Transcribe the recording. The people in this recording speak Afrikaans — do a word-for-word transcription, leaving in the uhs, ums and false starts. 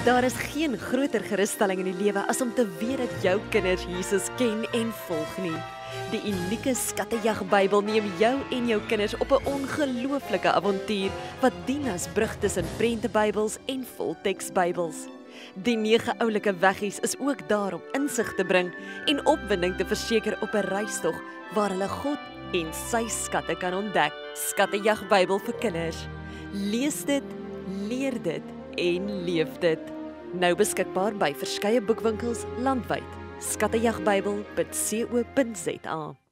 Daar is geen groter gerusstelling in die lewe as om te weet dat jou kinders Jesus ken en volg nie. Die unieke Skattejag Bybel neem jou en jou kinders op 'n ongelooflike avontuur wat dien as brug tussen prentebybels en volteksbybels. Die nege oulike weggies is ook daar om insig te bring en opwinding te verseker op 'n reistog waar hulle God en sy skatte kan ontdek. Skattejag Bybel vir kinders. Lees dit, leer dit en leef dit. Nou beskikbaar by verskeie boekwinkels landwyd. Skattejagbybel punt co punt za